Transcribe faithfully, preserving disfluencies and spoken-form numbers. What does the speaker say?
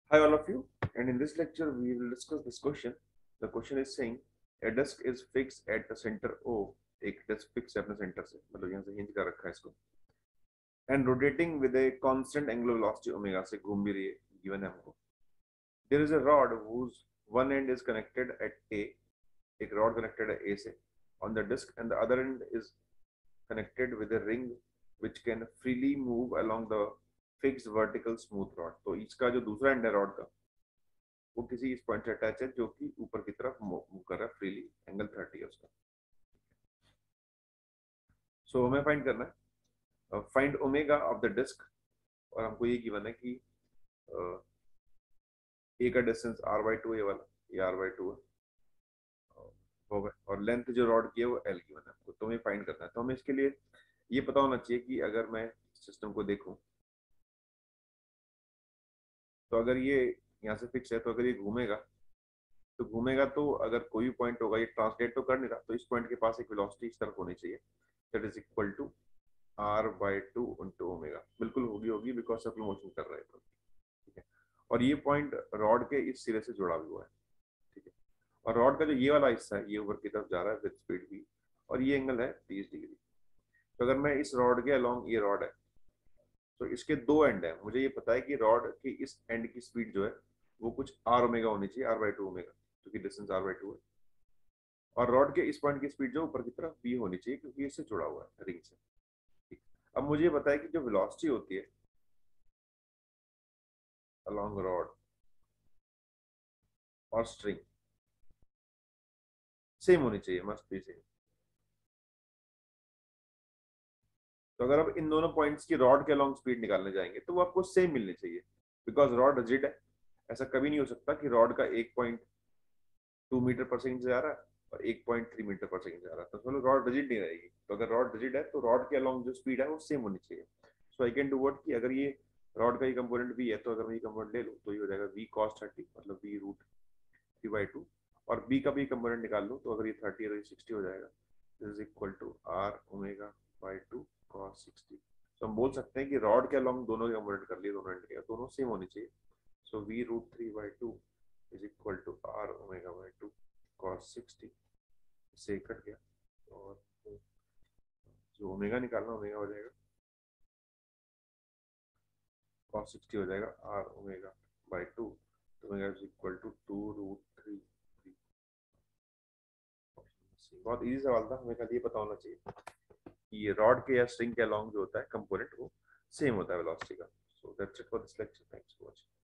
Hi all of you, and in this lecture we will discuss this question. The question is saying a disk is fixed at the center O, एक disk fixed है अपने center से, मतलब यहाँ से hinge कर रखा है इसको, and rotating with a constant angular velocity omega से घूम भी रही है, given है हमको. There is a rod whose one end is connected at A, एक rod connected है A से on the disk, and the other end is connected with a ring which can freely move along the fixed vertical smooth rod. तो इसका जो दूसरा and है rod का वो किसी इस पॉइंट से अटैच है जो कि ऊपर की तरफ मूव कर रहा है फ्रीली, एंगल थर्टी है उसका. सो so, हमें फाइंड करना है find omega of the disc, और हमको ये गिवन है कि ए का distance R by two, A वाला ये आर बाई टू है होगा, और लेंथ जो रॉड की है वो एल गिवन है हमको, तो हमें फाइंड करना है. तो हमें इसके लिए ये पता होना चाहिए कि अगर मैं सिस्टम को देखूं तो अगर ये यहाँ से फिक्स है, तो अगर ये घूमेगा तो घूमेगा तो अगर कोई भी पॉइंट होगा, ये ट्रांसलेट तो कर नहीं रहा, तो इस पॉइंट के पास एक वेलोसिटी इस तरफ होनी चाहिए, that is equal to R by two into omega. बिल्कुल होगी होगी बिकॉज सर्कुलर मोशन कर रहा है, ठीक है. और ये पॉइंट रॉड के इस सिरे से जुड़ा हुआ है, ठीक है. और रॉड का जो ये वाला हिस्सा है ये ऊपर की तरफ जा रहा है विद स्पीड भी, और ये एंगल है तीस डिग्री. तो अगर मैं इस रॉड के अलोंग, ये रॉड है तो इसके दो एंड है, मुझे ये पता है कि रॉड के इस एंड की स्पीड जो है वो कुछ आर ओमेगा होनी चाहिए, आर बाई टू ओमेगा, क्योंकि डिस्टेंस आर बाई टू है. और रॉड के इस पॉइंट की स्पीड जो ऊपर की तरफ बी होनी चाहिए, क्योंकि इससे जुड़ा हुआ है रिंग से. ठीक. अब मुझे ये पता है कि जो वेलोसिटी होती है अलोंग रॉड और स्ट्रिंग सेम होनी चाहिए, मस्ट बी सेम. तो अगर आप इन दोनों पॉइंट्स की रॉड के अलोंग स्पीड निकालने जाएंगे तो वो आपको सेम मिलनी चाहिए, बिकॉज रॉड रिजिड है. ऐसा कभी नहीं हो सकता कि रॉड का एक point two metre per second से आ रहा है और एक point three metre per second से आ रहा है, तो चलो रॉड रिजिड नहीं रहेगी. तो अगर रॉड रिजिड है तो रॉड के अलोंग जो स्पीड है वो सेम होनी चाहिए. So I can do what कि अगर ये रॉड का ही कंपोनेंट भी है तो अगर मैं ये कंपोनेंट ले लूँ तो ये हो जाएगा वी कॉस थर्टी, मतलब V root three by two, और बी का भी कंपोनेंट निकाल लूँ तो अगर ये थर्टी है तो ये सिक्सटी हो जाएगा. This is equal to R omega by two cos sixty. तो हम बोल सकते हैं कि रॉड के अलोंग दोनों के कंपोनेंट कर लिए, दोनों एंड के दोनों सेम होनी चाहिए. So V root three by two is equal to R omega by two cos sixty. इससे कट गया, और जो ओमेगा निकालना ओमेगा हो जाएगा कॉस सिक्सटी हो जाएगा आर ओमेगा बाई टू, तो omega is equal to two root three. बहुत इजी सवाल था, हमें खाली ये पता होना चाहिए कि ये रॉड के या स्ट्रिंग के अलोंग जो होता है कंपोनेंट वो सेम होता है वेलोसिटी का. So that's it for this lecture. Thanks for watching.